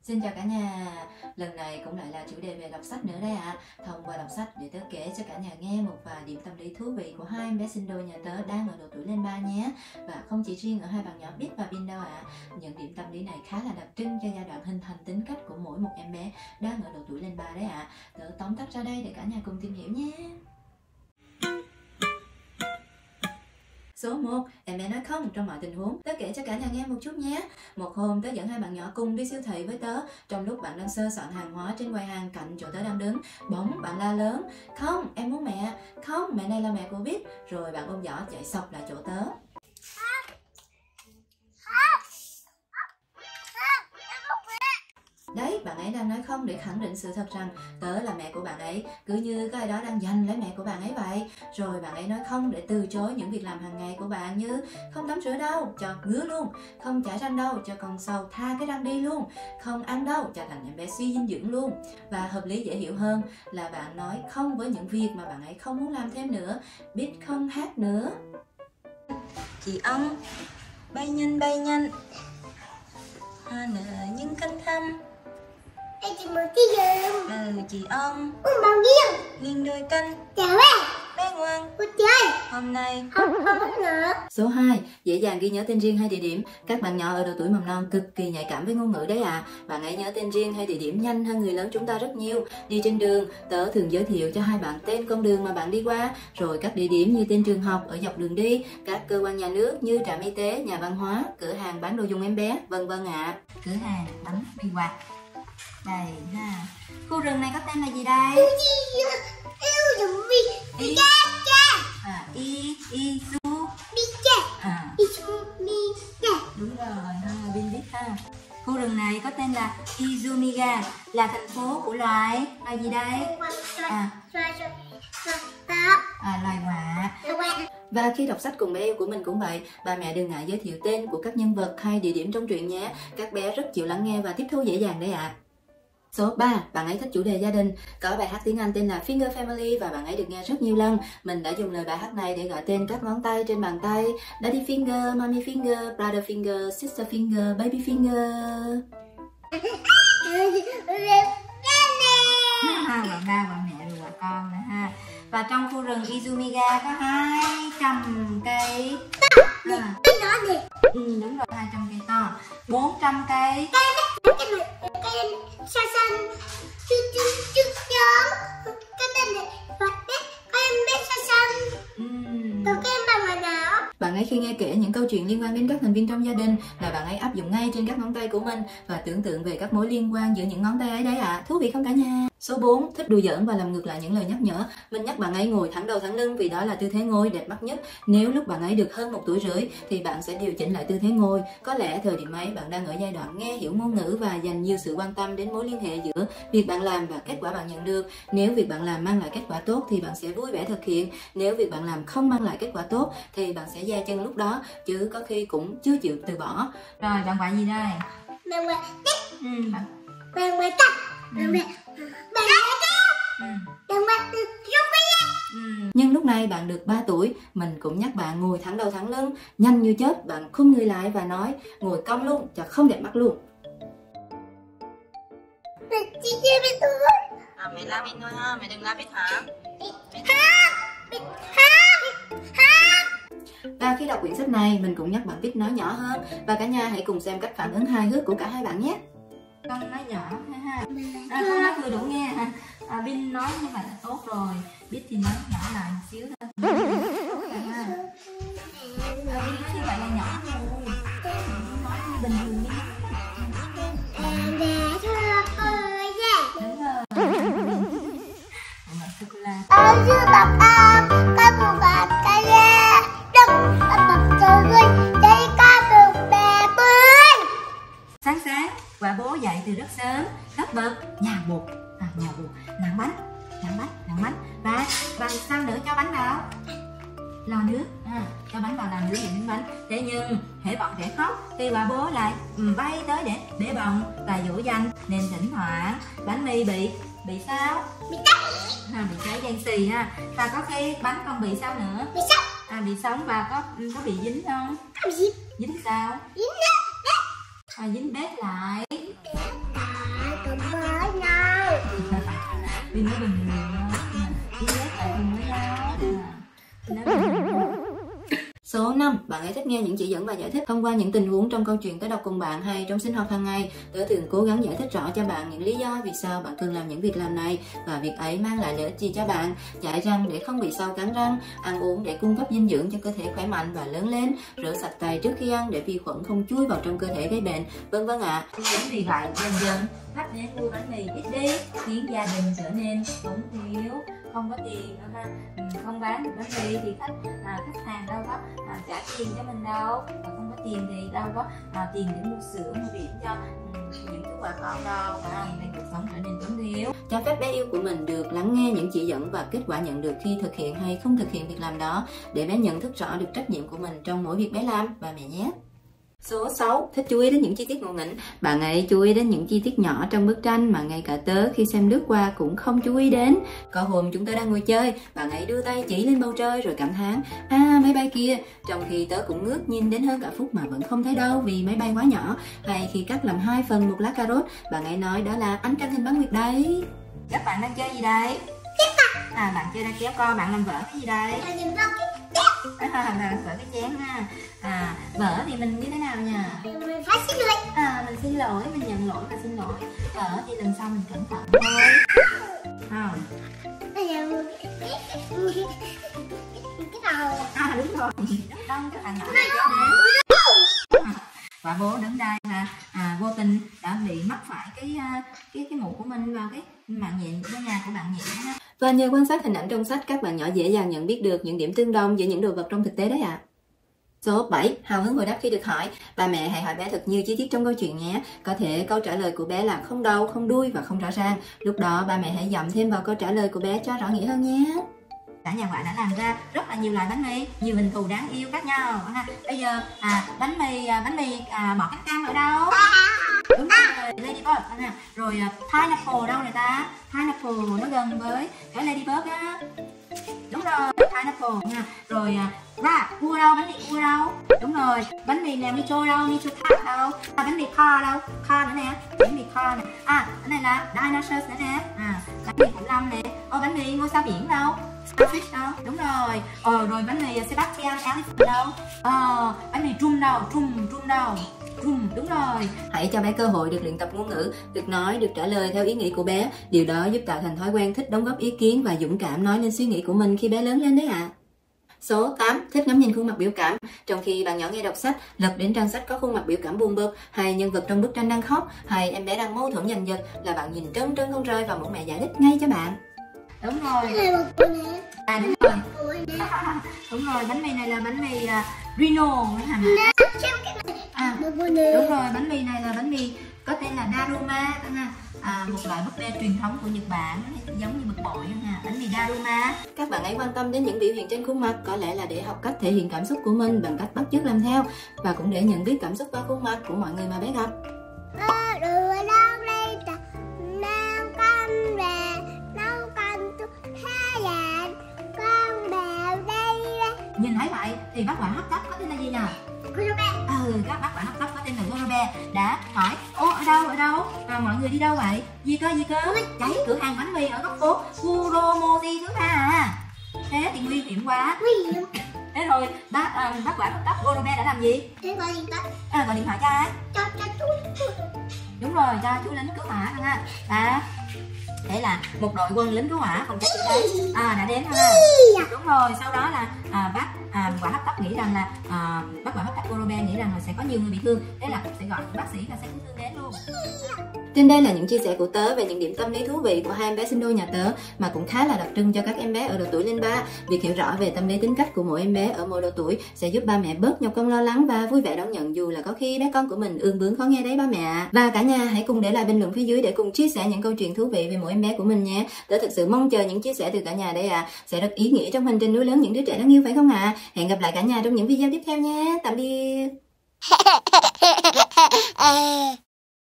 Xin chào cả nhà. Lần này cũng lại là chủ đề về đọc sách nữa đây ạ. Thông qua đọc sách để tớ kể cho cả nhà nghe một vài điểm tâm lý thú vị của hai em bé sinh đôi nhà tớ đang ở độ tuổi lên 3 nhé. Và không chỉ riêng ở hai bạn nhỏ Bit và Bin đâu ạ. Những điểm tâm lý này khá là đặc trưng cho giai đoạn hình thành tính cách của mỗi một em bé đang ở độ tuổi lên 3 đấy ạ. Tớ tóm tắt ra đây để cả nhà cùng tìm hiểu nhé. Số 1. Em bé nói không trong mọi tình huống. Tớ kể cho cả nhà nghe một chút nhé. Một hôm tớ dẫn hai bạn nhỏ cùng đi siêu thị với tớ. Trong lúc bạn đang sơ soạn hàng hóa trên quầy hàng cạnh chỗ tớ đang đứng, bỗng bạn la lớn: "Không, em muốn mẹ. Không, mẹ này là mẹ của Bit." Rồi bạn ôm giỏ chạy sộc lại chỗ tớ. Đấy, bạn ấy đang nói không để khẳng định sự thật rằng tớ là mẹ của bạn ấy, cứ như có ai đó đang giành lấy mẹ của bạn ấy vậy. Rồi bạn ấy nói không để từ chối những việc làm hàng ngày của bạn như không tắm rửa đâu, cho ngứa luôn, không chải răng đâu, cho con sâu tha cái răng đi luôn, không ăn đâu, cho thành em bé suy dinh dưỡng luôn. Và hợp lý dễ hiểu hơn là bạn nói không với những việc mà bạn ấy không muốn làm thêm nữa. Biết không hát nữa. Chị ong bay nhanh hoa nở những cánh thăm. Em chỉ muốn cái gì? Chị ong Bao nhiêu? nghiêng đôi cánh. Chào em. Bé ngoan, Cô chơi. hôm nay Không nữa. Số 2. Dễ dàng ghi nhớ tên riêng hay địa điểm. Các bạn nhỏ ở độ tuổi mầm non cực kỳ nhạy cảm với ngôn ngữ đấy ạ. Bạn ấy nhớ tên riêng hay địa điểm nhanh hơn người lớn chúng ta rất nhiều. Đi trên đường, tớ thường giới thiệu cho hai bạn tên con đường mà bạn đi qua, rồi các địa điểm như tên trường học ở dọc đường đi, các cơ quan nhà nước như trạm y tế, nhà văn hóa, cửa hàng bán đồ dùng em bé, vân vân ạ. cửa hàng bánh mì quạt. Đây ha. Khu rừng này có tên là gì đây? Yêu dùng mi. Y Izu. Mi cha. Izu mi cha. Đúng rồi ha, Bin biết ha. Khu rừng này có tên là Izumiga, là thành phố của loài gì đây? Loài quạ. Và khi đọc sách cùng bé yêu của mình cũng vậy, ba mẹ đừng ngại giới thiệu tên của các nhân vật hay địa điểm trong truyện nhé. Các bé rất chịu lắng nghe và tiếp thu dễ dàng đấy ạ. Số 3. Bạn ấy thích chủ đề gia đình. Có bài hát tiếng Anh tên là Finger Family và bạn ấy được nghe rất nhiều lần. Mình đã dùng lời bài hát này để gọi tên các ngón tay trên bàn tay: Daddy Finger, Mommy Finger, Brother Finger, Sister Finger, Baby Finger. Và ba và mẹ rồi và con nữa ha. Và trong khu rừng Izumiga có 200 cây. Đúng rồi, 200 cây to, 400 cây. Cây xa xanh. Chút nhóm. Cái tên này em biết xa xanh. Còn cái em bằng ngoài nào? Bạn ấy khi nghe kể những câu chuyện liên quan đến các thành viên trong gia đình là bạn ấy áp dụng ngay trên các ngón tay của mình và tưởng tượng về các mối liên quan giữa những ngón tay ấy đấy ạ. Thú vị không cả nhà? Số 4. Thích đùa giỡn và làm ngược lại những lời nhắc nhở. Mình nhắc bạn ấy ngồi thẳng đầu thẳng lưng vì đó là tư thế ngồi đẹp mắt nhất. Nếu lúc bạn ấy được hơn 1 tuổi rưỡi thì bạn sẽ điều chỉnh lại tư thế ngồi. Có lẽ thời điểm ấy bạn đang ở giai đoạn nghe hiểu ngôn ngữ và dành nhiều sự quan tâm đến mối liên hệ giữa việc bạn làm và kết quả bạn nhận được. Nếu việc bạn làm mang lại kết quả tốt thì bạn sẽ vui vẻ thực hiện. Nếu việc bạn làm không mang lại kết quả tốt thì bạn sẽ dè chân lúc đó, chứ có khi cũng chưa chịu từ bỏ. Rồi, bạn gọi gì đây? Bạn gọi tết. Bạn gọi tắt. Bạn gọi Nhưng lúc này bạn được 3 tuổi, mình cũng nhắc bạn ngồi thẳng đầu thẳng lưng. Nhanh như chớp bạn khum người lại và nói ngồi cong luôn cho không đẹp mắt luôn. Chị chưa biết tôi. Mẹ la Bin thôi ha, mẹ đừng la Bit hả? Và khi đọc quyển sách này mình cũng nhắc bạn Bit nói nhỏ hơn. Và cả nhà hãy cùng xem cách phản ứng hài hước của cả hai bạn nhé. Con nói nhỏ ha. Con nói vừa đủ nghe ha. Bin nói như vậy là tốt rồi. Bit thì nói nhỏ lại một xíu thôi. Bin nói như vậy là nhỏ thôi. Nói như bình thường đi. Đúng rồi. Sô-cô-la. Sáng sáng, quả bố dậy từ rất sớm, tất bật nhào bột, nặn bánh và sao nữa, cho bánh vào lò nước, cho bánh vào lò nước để nướng bánh. Thế nhưng hễ bọn trẻ khóc thì quả bố lại bay tới để bế bồng và dỗ dành, nên thỉnh thoảng bánh mì bị sao? Bị cháy đen xì ha. Và có khi bánh còn bị sao nữa? Bị sống và có bị dính không? Dính sao? Dính bếp lại. vì nó bình thường đi ghép lại cùng với nhau nó bình thường. Số 5. Bạn ấy thích nghe những chỉ dẫn và giải thích thông qua những tình huống trong câu chuyện tớ đọc cùng bạn hay trong sinh hoạt hàng ngày. Tớ thường cố gắng giải thích rõ cho bạn những lý do vì sao bạn thường làm những việc làm này và việc ấy mang lại lợi ích gì cho bạn. Chải răng để không bị sâu cắn răng, ăn uống để cung cấp dinh dưỡng cho cơ thể khỏe mạnh và lớn lên, rửa sạch tay trước khi ăn để vi khuẩn không chui vào trong cơ thể gây bệnh, vân vân ạ. Chính vì vậy dần dần khách đến mua bánh mì ít đi, khiến gia đình trở nên túng thiếu, không có tiền ha, không bán được bánh mì thì khách hàng đâu có trả tiền cho mình đâu, và không có tiền thì đâu có tiền để mua sữa mua biển cho những đứa bà con đâu, nên cuộc sống trở nên túng thiếu. Cho phép bé yêu của mình được lắng nghe những chỉ dẫn và kết quả nhận được khi thực hiện hay không thực hiện việc làm đó, để bé nhận thức rõ được trách nhiệm của mình trong mỗi việc bé làm và mẹ nhé. Số 6. Thích chú ý đến những chi tiết ngộ nghĩnh. Bạn ấy chú ý đến những chi tiết nhỏ trong bức tranh mà ngay cả tớ khi xem lướt qua cũng không chú ý đến. Có hôm chúng tớ đang ngồi chơi, bạn ấy đưa tay chỉ lên bầu trời rồi cảm thán máy bay kia, trong khi tớ cũng ngước nhìn đến hơn cả phút mà vẫn không thấy đâu vì máy bay quá nhỏ. Hay khi cắt làm 2 phần một lá cà rốt, bạn ấy nói đó là ánh trăng hình bán nguyệt đấy. Các bạn đang chơi gì đây? Bạn chơi đang kéo co, bạn làm vỡ cái gì đây? Làm vỡ cái chén ha. Vỡ thì mình như thế nào nhỉ? Mình phải xin lỗi. Mình xin lỗi, mình nhận lỗi và xin lỗi. Vỡ thì lần sau mình cẩn thận thôi. Bây giờ cái đầu. Đúng rồi. Đông các bạn nhỏ này đến. Và bố đứng đây là vô tình đã bị mắc phải cái mũ của mình vào cái mạng nhện của nhà của bạn nhện ha. Và nhờ quan sát hình ảnh trong sách, các bạn nhỏ dễ dàng nhận biết được những điểm tương đồng giữa những đồ vật trong thực tế đấy ạ. Số 7. Hào hứng hồi đáp khi được hỏi. Ba mẹ hãy hỏi bé thật nhiều chi tiết trong câu chuyện nhé. Có thể câu trả lời của bé là không đầu, không đuôi và không rõ ràng. Lúc đó ba mẹ hãy dặm thêm vào câu trả lời của bé cho rõ nghĩa hơn nhé. Cả nhà ngoại đã làm ra rất là nhiều loại bánh mì, nhiều hình thù đáng yêu khác nhau ha. Bây giờ bánh mì bỏ cánh cam ở đâu? Đúng rồi, ladybug nè. Rồi pineapple đâu này ta? Pineapple nó gần với cái ladybug á. Đúng rồi, pineapple nha. Rồi cua đâu? Bánh mì cua đâu? Đúng rồi, bánh mì nè, micho đâu? Micho tart đâu? Bánh mì car đâu? Car nữa nè, bánh mì car nè. Cái này là dinosaurs nữa nè. Bánh mì khủng long nè. Bánh mì ngôi sao biển đâu? Starfish đâu? Đúng rồi. Rồi bánh mì Sebastian Elephant đâu? Bánh mì drum đâu? Drum đâu? Đúng rồi. Hãy cho bé cơ hội được luyện tập ngôn ngữ, được nói, được trả lời theo ý nghĩ của bé. Điều đó giúp tạo thành thói quen thích đóng góp ý kiến và dũng cảm nói lên suy nghĩ của mình khi bé lớn lên đấy ạ. Số 8. Thích ngắm nhìn khuôn mặt biểu cảm. Trong khi bạn nhỏ nghe đọc sách, lật đến trang sách có khuôn mặt biểu cảm buồn bực, hay nhân vật trong bức tranh đang khóc, hay em bé đang mâu thuẫn giành giật, là bạn nhìn trân trân không rơi và muốn mẹ giải thích ngay cho bạn. Đúng rồi. Đúng rồi. Đúng rồi, bánh mì này là bánh mì Reno hả? Đúng rồi, bánh mì này là bánh mì có tên là Daruma một loại búp bê truyền thống của Nhật Bản, giống như bực bội ha, bánh mì Daruma. Các bạn ấy quan tâm đến những biểu hiện trên khuôn mặt, có lẽ là để học cách thể hiện cảm xúc của mình bằng cách bắt chước làm theo, và cũng để nhận biết cảm xúc qua khuôn mặt của mọi người mà bé gặp. Nhìn thấy vậy thì bác quản hấp tấp có tên là gì nhỉ? Các bác quản hấp tấp có tên là Gorobe đã hỏi ở đâu mọi người đi đâu vậy? Gì cơ cháy cửa hàng bánh mì ở góc phố Kuromoji thứ ba thế thì nguy hiểm quá. Thế rồi bác quản hấp tấp Gorobe đã làm gì? Gọi điện thoại cho ai? Cho chú. Đúng rồi, cho chú lính cứu hỏa ha. Thế là một đội quân lính cứu hỏa phòng cháy chữa cháy đã đến ha. Đúng rồi, sau đó là bác quản hấp tấp nghĩ rằng là bác quản hấp tấp Gorobe nghĩ rằng là sẽ có nhiều người bị thương, thế là cũng sẽ gọi bác sĩ và xe cứu thương đến luôn. Trên đây là những chia sẻ của tớ về những điểm tâm lý thú vị của hai em bé sinh đôi nhà tớ, mà cũng khá là đặc trưng cho các em bé ở độ tuổi lên 3. Việc hiểu rõ về tâm lý tính cách của mỗi em bé ở mỗi độ tuổi sẽ giúp ba mẹ bớt nhọc công lo lắng và vui vẻ đón nhận, dù là có khi bé con của mình ương bướng khó nghe đấy ba mẹ. Và cả nhà hãy cùng để lại bình luận phía dưới để cùng chia sẻ những câu chuyện thú vị về mỗi em bé của mình nhé. Tớ thực sự mong chờ những chia sẻ từ cả nhà đây ạ. Sẽ rất ý nghĩa trong hành trình nuôi lớn những đứa trẻ đáng yêu phải không ạ? Hẹn gặp lại cả nhà trong những video tiếp theo nhé. Tạm biệt.